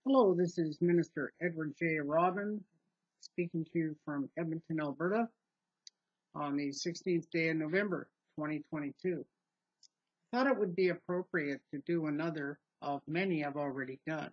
Hello, this is Minister Edward J. Robin speaking to you from Edmonton, Alberta on the 16th day of November, 2022. I thought it would be appropriate to do another of many I've already done,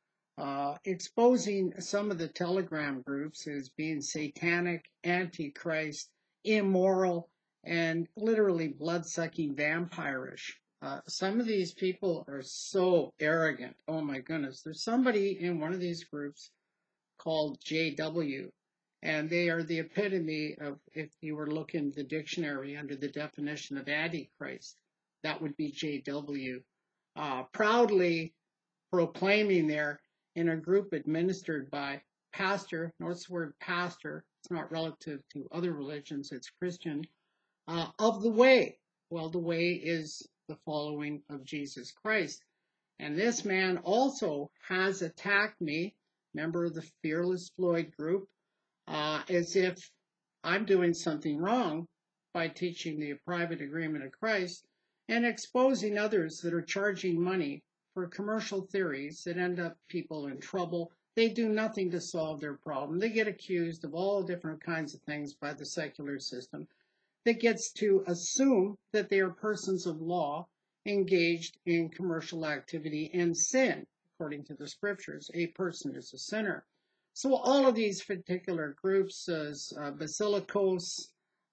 exposing some of the Telegram groups as being satanic, antichrist, immoral, and literally blood-sucking vampirish. Some of these people are so arrogant. Oh my goodness. There's somebody in one of these groups called JW, and they are the epitome of, if you were looking at the dictionary under the definition of Antichrist, that would be JW. Proudly proclaiming there in a group administered by pastor, notice the word pastor, it's not relative to other religions, it's Christian, of the way. Well, the way is the following of Jesus Christ. And this man also has attacked me, member of the Fearless Floyd group, as if I'm doing something wrong by teaching the private agreement of Christ and exposing others that are charging money for commercial theories that end up people in trouble. They do nothing to solve their problem. They get accused of all different kinds of things by the secular system that gets to assume that they are persons of law engaged in commercial activity and sin. According to the scriptures, a person is a sinner. So all of these particular groups, Basilikos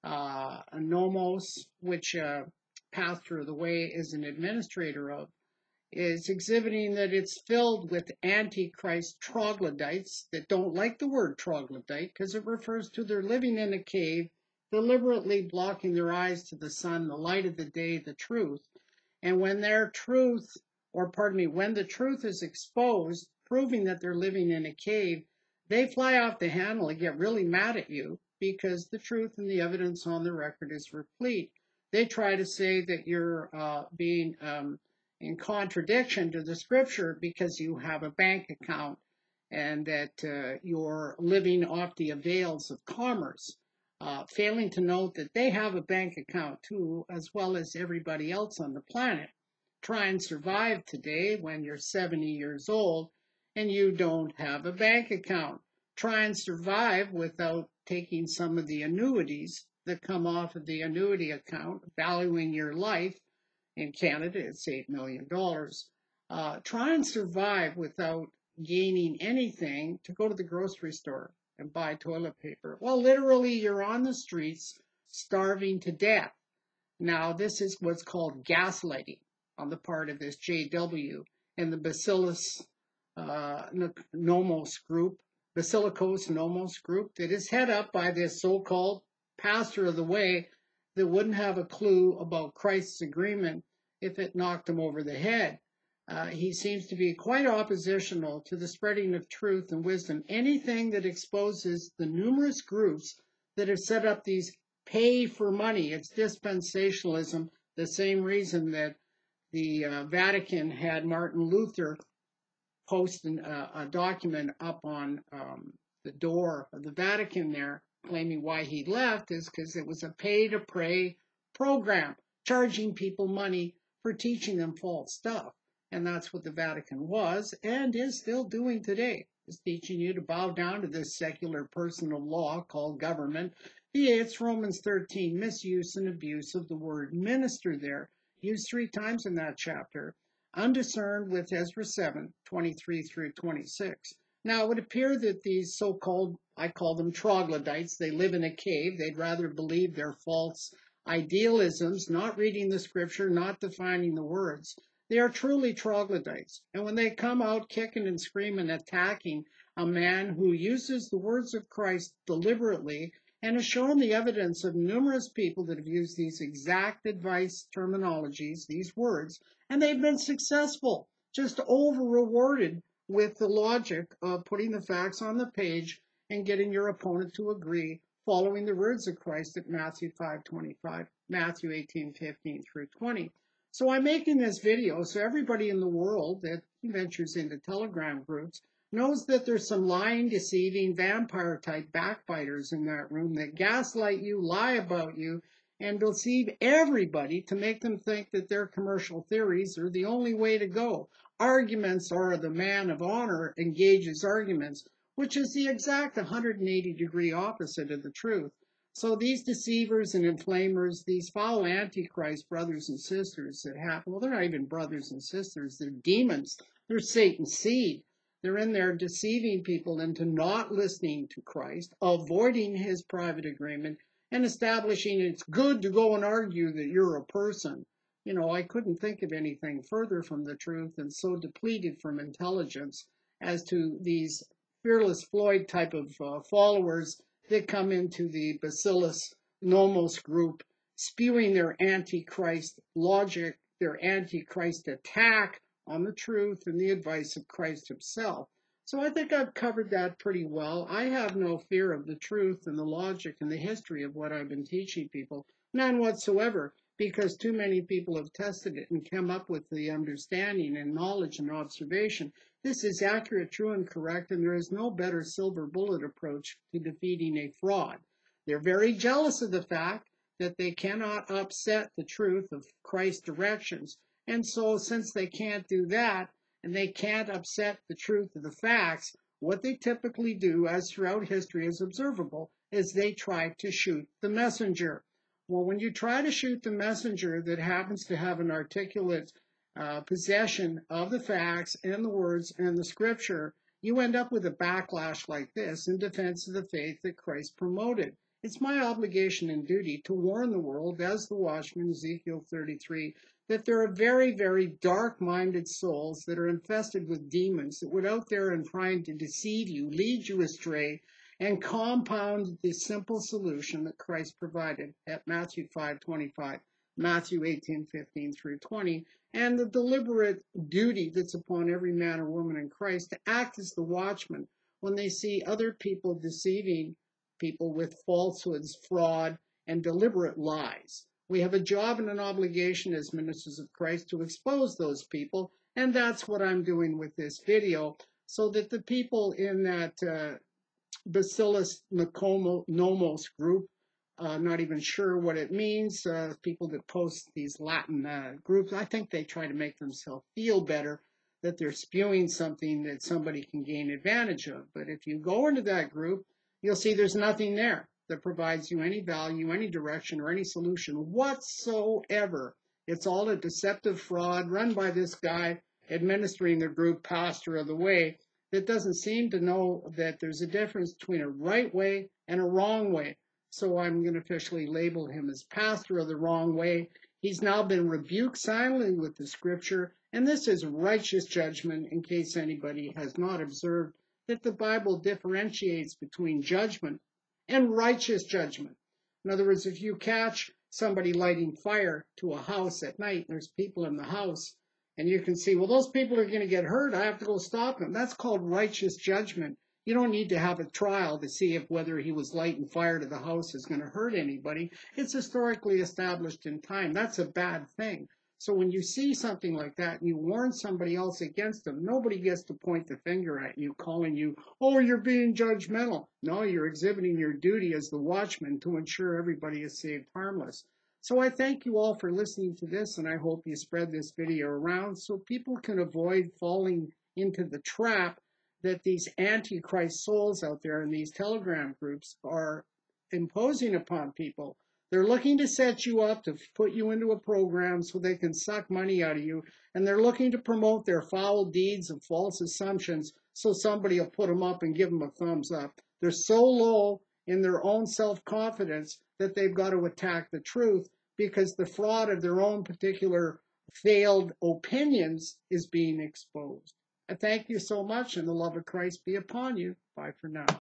Nomos, which Pastor of the Way is an administrator of, is exhibiting that it's filled with antichrist troglodytes that don't like the word troglodyte because it refers to their living in a cave, deliberately blocking their eyes to the sun, the light of the day, the truth. And when their truth, or pardon me, when the truth is exposed, proving that they're living in a cave, they fly off the handle and get really mad at you because the truth and the evidence on the record is replete. They try to say that you're being in contradiction to the scripture because you have a bank account and that you're living off the avails of commerce, failing to note that they have a bank account too, as well as everybody else on the planet. Try and survive today when you're 70 years old and you don't have a bank account. Try and survive without taking some of the annuities that come off of the annuity account, valuing your life. In Canada, it's $8 million. Try and survive without gaining anything to go to the grocery store and buy toilet paper. Well, literally, you're on the streets starving to death. Now, this is what's called gaslighting on the part of this JW and the Nomos group, Basilikos Nomos group, that is head up by this so-called pastor of the way that wouldn't have a clue about Christ's agreement if it knocked him over the head. He seems to be quite oppositional to the spreading of truth and wisdom. Anything that exposes the numerous groups that have set up these pay for money, it's dispensationalism, the same reason that the Vatican had Martin Luther post a document up on the door of the Vatican there, claiming why he left is because it was a pay-to-pray program, charging people money for teaching them false stuff. And that's what the Vatican was and is still doing today, is teaching you to bow down to this secular person of law called government. It's Romans 13, misuse and abuse of the word minister there, used 3 times in that chapter, undiscerned with Ezra 7, 23 through 26. Now, it would appear that these so-called, I call them troglodytes, they live in a cave. They'd rather believe their false idealisms, not reading the scripture, not defining the words. They are truly troglodytes. And when they come out kicking and screaming, attacking a man who uses the words of Christ deliberately and has shown the evidence of numerous people that have used these exact advice terminologies, these words, and they've been successful, just over-rewarded with the logic of putting the facts on the page and getting your opponent to agree, following the words of Christ at Matthew 5:25, Matthew 18:15 through 20. So I'm making this video so everybody in the world that ventures into Telegram groups knows that there's some lying, deceiving, vampire-type backbiters in that room that gaslight you, lie about you, and deceive everybody to make them think that their commercial theories are the only way to go. arguments are the man of honor engages arguments, which is the exact 180-degree opposite of the truth. So these deceivers and inflamers, these foul antichrist brothers and sisters that happen, well, they're not even brothers and sisters, they're demons. They're Satan's seed. They're in there deceiving people into not listening to Christ, avoiding his private agreement, and establishing it's good to go and argue that you're a person. You know, I couldn't think of anything further from the truth and so depleted from intelligence as to these Fearless Floyd type of followers that come into the Basilikos Nomos group, spewing their antichrist logic, their antichrist attack on the truth and the advice of Christ himself. So I think I've covered that pretty well. I have no fear of the truth and the logic and the history of what I've been teaching people, none whatsoever, because too many people have tested it and come up with the understanding and knowledge and observation. This is accurate, true, and correct, and there is no better silver bullet approach to defeating a fraud. They're very jealous of the fact that they cannot upset the truth of Christ's directions. And so since they can't do that, and they can't upset the truth of the facts, what they typically do, as throughout history is observable, is they try to shoot the messenger. Well, when you try to shoot the messenger that happens to have an articulate possession of the facts and the words and the scripture, you end up with a backlash like this in defense of the faith that Christ promoted. It's my obligation and duty to warn the world, as the watchman, Ezekiel 33, that there are very, very dark-minded souls that are infested with demons that were out there and trying to deceive you, lead you astray, and compound the simple solution that Christ provided at Matthew 5:25, Matthew 18:15 through 20, and the deliberate duty that's upon every man or woman in Christ to act as the watchman when they see other people deceiving people with falsehoods, fraud, and deliberate lies. We have a job and an obligation as ministers of Christ to expose those people, and that's what I'm doing with this video, so that the people in that Basilikos Nomos group, not even sure what it means, people that post these Latin groups, I think they try to make themselves feel better that they're spewing something that somebody can gain advantage of. But if you go into that group, you'll see there's nothing there that provides you any value, any direction, or any solution whatsoever. It's all a deceptive fraud run by this guy administering the group, Pastor of the Way, that doesn't seem to know that there's a difference between a right way and a wrong way. So I'm going to officially label him as Pastor of the Wrong Way. He's now been rebuked silently with the scripture, and this is righteous judgment, in case anybody has not observed that the Bible differentiates between judgment and righteous judgment. In other words, if you catch somebody lighting fire to a house at night, and there's people in the house, and you can see, well, those people are going to get hurt, I have to go stop them. That's called righteous judgment. You don't need to have a trial to see if whether he was lighting fire to the house is going to hurt anybody. It's historically established in time. That's a bad thing. So when you see something like that and you warn somebody else against them, nobody gets to point the finger at you, calling you, oh, you're being judgmental. No, you're exhibiting your duty as the watchman to ensure everybody is saved harmless. So I thank you all for listening to this, and I hope you spread this video around so people can avoid falling into the trap that these antichrist souls out there in these Telegram groups are imposing upon people. They're looking to set you up to put you into a program so they can suck money out of you, and they're looking to promote their foul deeds and false assumptions so somebody will put them up and give them a thumbs up. They're so low in their own self-confidence that they've got to attack the truth because the fraud of their own particular failed opinions is being exposed. I thank you so much, and the love of Christ be upon you. Bye for now.